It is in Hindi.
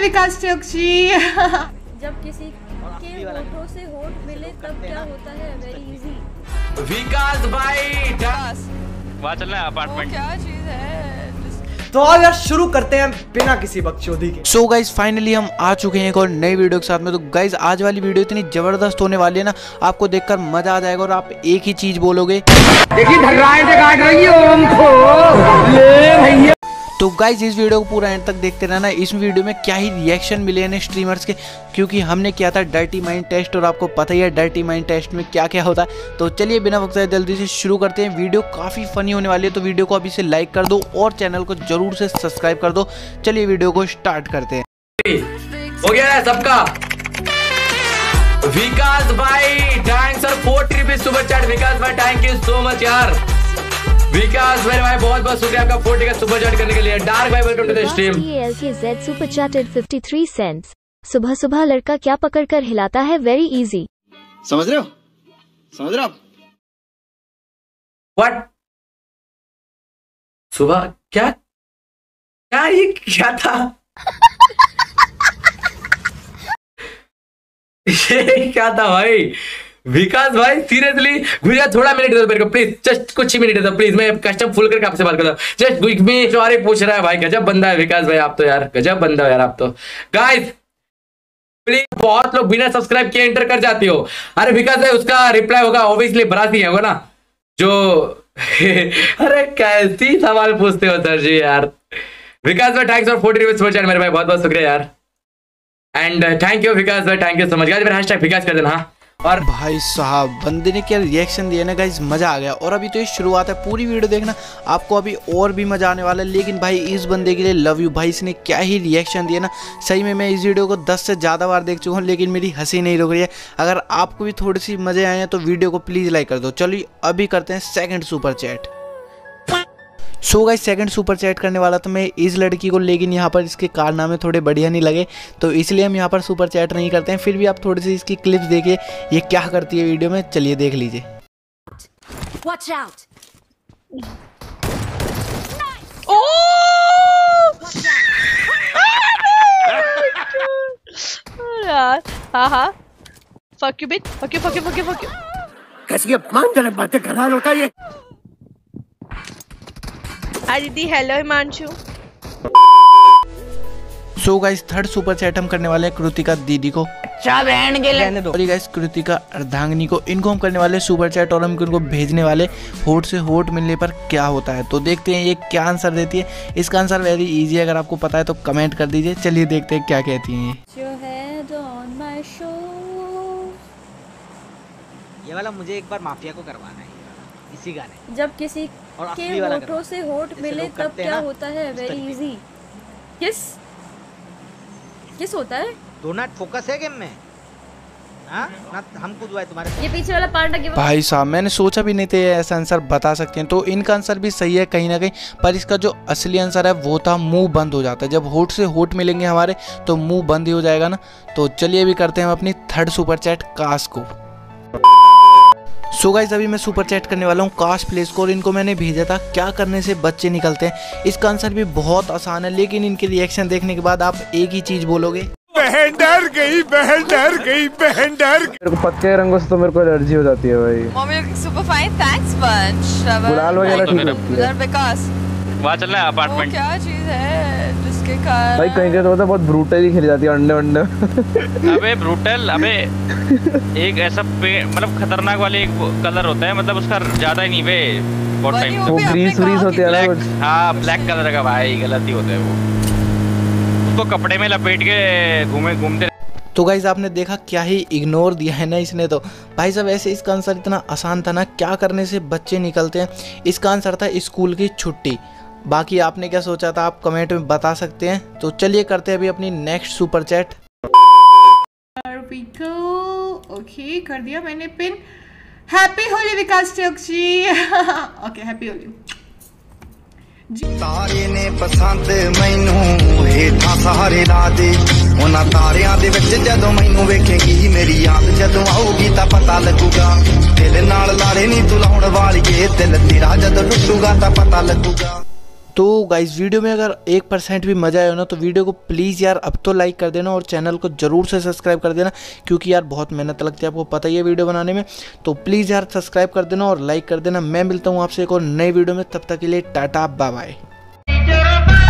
विकास चौकसी। जब किसी के होठों से होठ मिले तब क्या होता है? Very easy. विकास भाई वहाँ चलना है अपार्टमेंट। क्या चीज है? तो आज यार शुरू करते हैं बिना किसी बकचोदी के। सो गाइज फाइनली हम आ चुके हैं एक और नई वीडियो के साथ में। तो गाइज आज वाली वीडियो इतनी जबरदस्त होने वाली है ना, आपको देखकर मजा आ जाएगा और आप एक ही चीज बोलोगे, देखिए धर्राएं से काट रही हो हमको ले भैया। तो गाइज इस वीडियो को पूरा एंड तक देखते रहना। इस वीडियो में क्या ही रिएक्शन मिले हैं स्ट्रीमर्स के, क्योंकि हमने किया था डर्टी माइंड टेस्ट और आपको पता ही है डर्टी माइंड टेस्ट में क्या क्या होता है। तो चलिए बिना वक्त ज़ाया जल्दी से शुरू करते हैं। वीडियो काफ़ी फनी होने वाली है, तो वीडियो को अभी से लाइक कर दो और चैनल को जरूर से सब्सक्राइब कर दो। चलिए वीडियो को स्टार्ट करते हैं। हो गया है सबका। विकास भाई thanks sir 40 rupees super chat. Vikas भाई थैंक यू सो मच यार। विकास मेरे भाई बहुत बहुत शुक्रिया आपका 40 का सुपर चैट करने के लिए। डार्क भाई welcome to the stream. LKZ super chatted 53 cents. सुबह सुबह लड़का क्या पकड़ कर हिलाता है? Very easy. समझ रहे हो? समझ रहे हो आप? व्हाट? सुबह क्या क्या ये क्या था? ये क्या था भाई? विकास भाई सीरियसली भैया थोड़ा मिनट दो मेरे को प्लीज, जस्ट कुछ ही मिनट दो प्लीज। मैं कस्टम फुल करके आपसे बात करता हूँ। जस्ट क्विक में सॉरी पूछ रहा है भाई। गजब बंदा है विकास भाई आप तो यार, गजब बंदा हो यार आप तो। गाइस प्लीज, बहुत लोग बिना सब्सक्राइब किए एंटर कर जाती हो। अरे विकास भाई उसका रिप्लाई होगा ऑब्वियसली बराती होगा ना जो अरे कैसी सवाल पूछते हो सर जी यार। विकास भाई thanks for 40 rupees super chat मेरे भाई, बहुत बहुत शुक्रिया यार। एंड थैंक यू विकास भाई, thank you so much. Guys मेरा हैशटैग विकास कर देना। हाँ और भाई साहब बंदे ने क्या रिएक्शन दिया ना गाइस, मजा आ गया। और अभी तो ये शुरुआत है, पूरी वीडियो देखना आपको अभी और भी मजा आने वाला है। लेकिन भाई इस बंदे के लिए लव यू भाई, इसने क्या ही रिएक्शन दिया ना। सही में मैं इस वीडियो को 10 से ज़्यादा बार देख चुका हूँ, लेकिन मेरी हंसी नहीं रुक रही है। अगर आपको भी थोड़ी सी मजे आए हैं तो वीडियो को प्लीज़ लाइक कर दो। चलिए अभी करते हैं second super chat. So guys second super chat करने वाला तो मैं इस लड़की को, लेकिन यहाँ पर इसके कारनामे थोड़े बढ़िया नहीं लगे, तो इसलिए हम यहाँ पर सुपर चैट नहीं करते हैं। फिर भी आप थोड़ी सी इसकी क्लिप्स देखिए, ये क्या करती है वीडियो में, चलिए देख लीजिए। Watch out! यार हाँ fuck you bitch, fuck you। कैसी अपमानजनक बातें कर रहा होता ये। हाय दीदी, hello Himanshu. So guys third super chat हम करने वाले हैं कृतिका दीदी को। और गाइस कृतिका अर्धांगिनी को, इनको हम करने वाले सुपर चैट और हम इनको भेजने वाले होठ से होठ मिलने पर क्या होता है। तो देखते हैं ये क्या आंसर देती है। इसका आंसर वेरी इजी है, अगर आपको पता है तो कमेंट कर दीजिए। चलिए देखते हैं क्या कहती हैं ये वाला मुझे एक बार माफिया को करवाना है, इसी गाने। जब किसी के होठों से होठ मिले तब क्या होता है? Very easy. किस होता है? दो मिनट फोकस है गेम में। हाँ ना हमको दुआ है तुम्हारे। ये पीछे वाला पार्ट है भाई साहब, मैंने सोचा भी नहीं था ऐसा आंसर बता सकते हैं। तो इनका आंसर भी सही है कहीं ना कहीं, पर इसका जो असली आंसर है वो था मुंह बंद हो जाता है। जब होठ से होठ मिलेंगे हमारे तो मुंह बंद ही हो जाएगा ना। तो चलिए अभी करते हैं हम अपनी थर्ड सुपर चैट काश को। सो गाइस अभी मैं सुपर चैट करने वाला हूँ काश प्ले स्कोर। इनको मैंने भेजा था क्या करने से बच्चे निकलते हैं। इसका आंसर भी बहुत आसान है, लेकिन इनके रिएक्शन देखने के बाद आप एक ही चीज बोलोगे, बहन डर गई, बहन डर गई, बहन डर। मेरे को पत्ते रंगों से तो मेरे को एलर्जी हो जाती है भाई। Mummy looking super fine, thanks bunch. गुलाल वगैरह ठीक लगती है। विकास वहाँ चलना है अपार्टमेंट। क्या चीज है जिसके कारण भाई कहीं कहीं तो बहुत ब्रूटल ही खेली जाती है, अंडे अंडे। अबे ब्रूटल, अबे एक ऐसा मतलब खतरनाक वाले एक कलर होता है, मतलब उसका ज्यादा ही नहीं वे बहुत टाइम वो ग्रीस होते हैं कुछ। हाँ ब्लैक कलर का भाई, गलत ही होता है वो। उसको कपड़े में लपेट के घूमते। तो गाइज आपने देखा क्या ही इग्नोर दिया है ना इसने। तो भाई साहब ऐसे इसका आंसर इतना आसान था ना, क्या करने से बच्चे निकलते हैं। इसका आंसर था स्कूल की छुट्टी। बाकी आपने क्या सोचा था आप कमेंट में बता सकते हैं। तो चलिए करते हैं अभी अपनी नेक्स्ट सुपर चैट। ओके कर दिया मैंने pin. Happy Holi Vikas Chouksey. Okay happy Holi. तारे ने पसंद मैनू हेठा सहारे ला दे, उन्हां तारियां दे विच जदों मैनू वेखेगी मेरी याद जदों आऊगी तां पता लगूगा। दिल नाल लारे नी तू लाउण वालीए, दिल तेरा जदों टुटूगा तां पता लगूगा। तो गाइस वीडियो में अगर 1% भी मज़ा आया ना तो वीडियो को प्लीज़ यार अब तो लाइक कर देना और चैनल को ज़रूर से सब्सक्राइब कर देना, क्योंकि यार बहुत मेहनत लगती है, आपको पता ही है वीडियो बनाने में। तो प्लीज़ यार सब्सक्राइब कर देना और लाइक कर देना। मैं मिलता हूँ आपसे एक और नई वीडियो में, तब तक के लिए टाटा बाय बाय।